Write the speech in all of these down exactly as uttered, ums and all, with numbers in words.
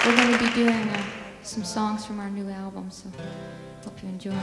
We're going to be doing uh, some songs from our new album, so hope you enjoy.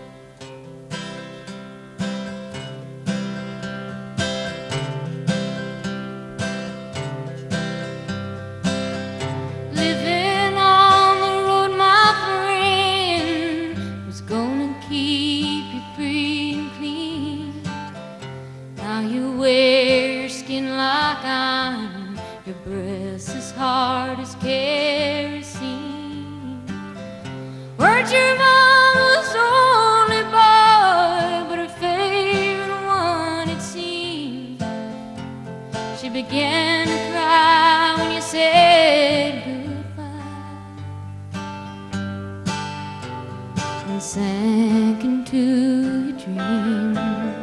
Living on the road, my friend, was gonna keep you free and clean. Now you wear your skin like iron, your breath's as hard as kerosene. Weren't your mama's only boy, but her favorite one, it seemed. She began to cry when you said goodbye and sank into your dream.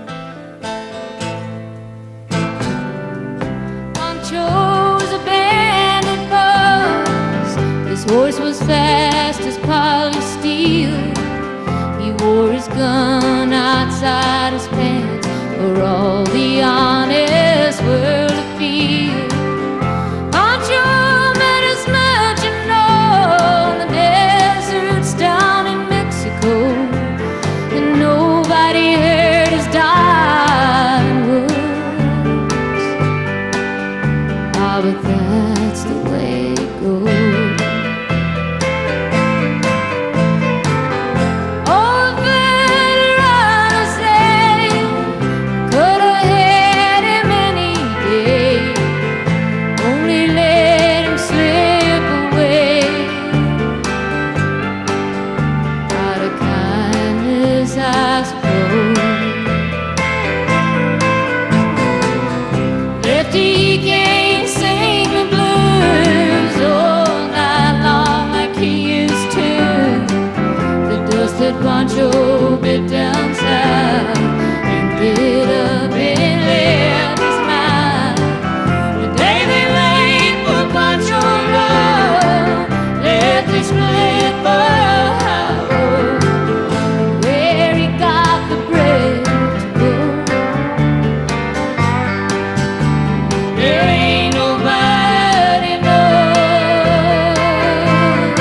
His horse was fast as polysteel. He wore his gun outside his pants for all the honest world to feel. Pancho met his legend on the deserts down in Mexico, and nobody heard his dying words. Ah, but that's the way it goes. He can't sing the blues all night long like he used to. The dust that Pancho bit down south and get up and left his mind. The day they laid for Pancho low, left his split for Ohio, where he got the bread to go. There ain't nobody knows.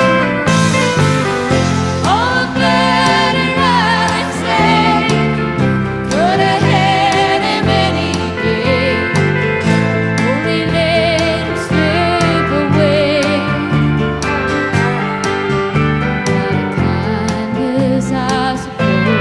All that and right and say could have had him any day. Only let him slip away. Out of kindness, I suppose.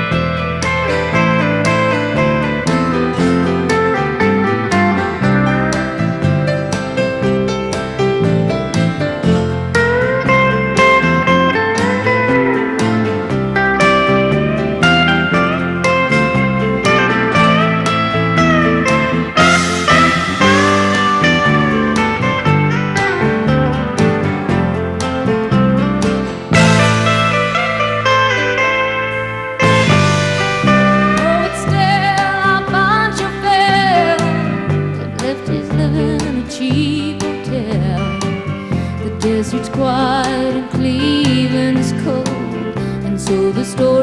Cheap hotel. The desert's quiet and Cleveland's cold, and so the story